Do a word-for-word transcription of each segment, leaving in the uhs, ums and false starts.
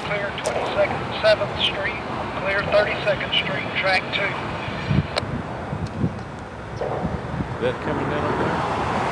clear twenty-second, seventh Street, clear thirty-second Street, track two. Is that coming down over there?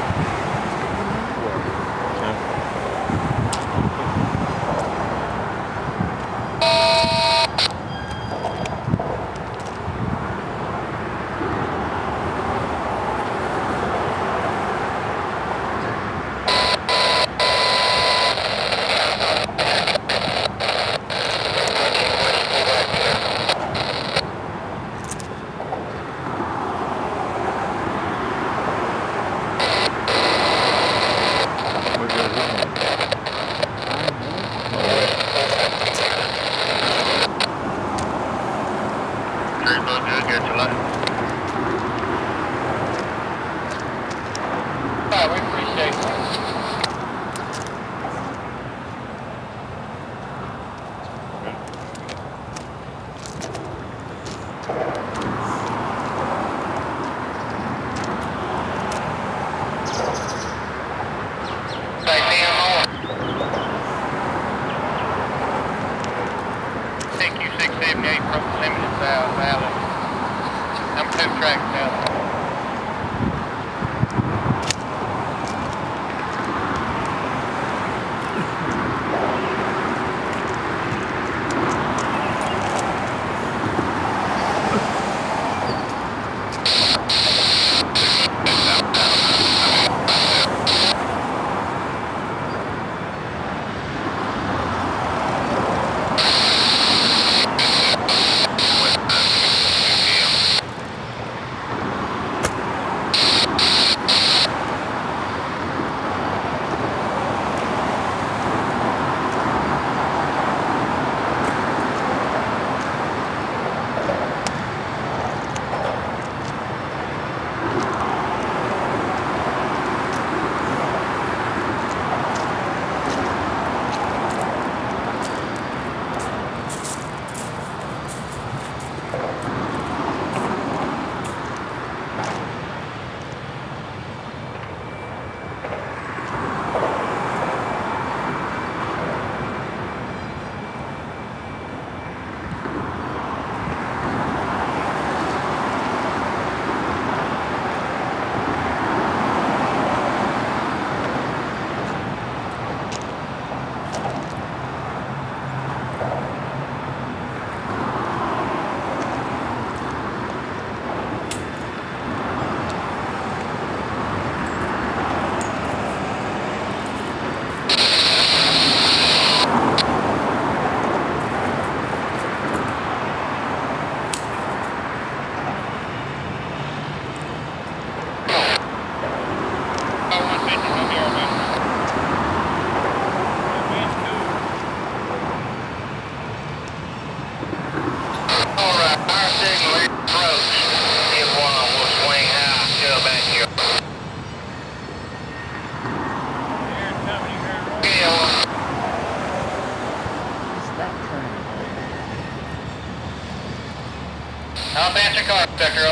I'll advance your car, Sector.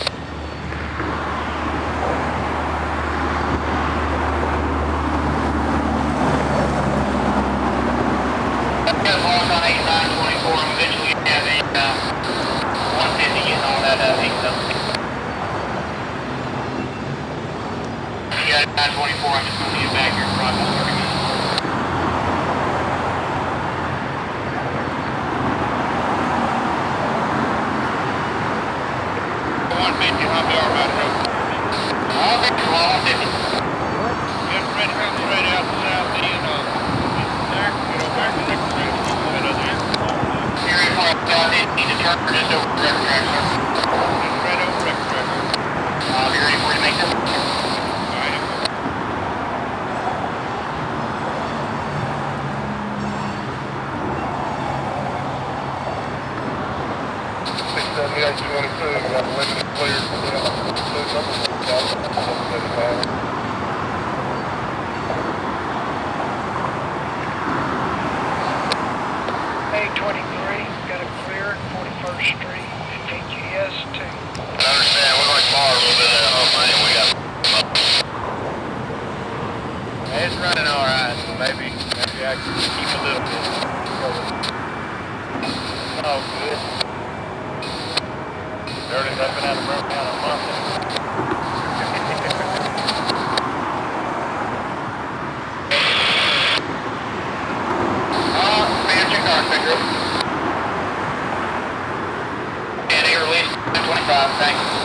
nine twenty-four, I'm just going to get back here in front of us. one fifty, I'll be all right. one fifty, one fifty. Get ready to come straight out to south end. There, get over there, get over there. Here is one south end, need to turn just over the record track, sir. Just right over the record track. I'll be ready for you to make that. seventy-eight twenty-two, we got a limited clear for the two number one guys, seven seventy-five. eight twenty-three, got a clear at forty-first Street, T G S two. I understand, we're going to bar a little bit of that hump, man, we got it's running alright, maybe, maybe I can keep a little bit. Oh, good. Dirty, I've been out of Brown County a month. Uh, man, check our finger. And he released twenty-five, thanks.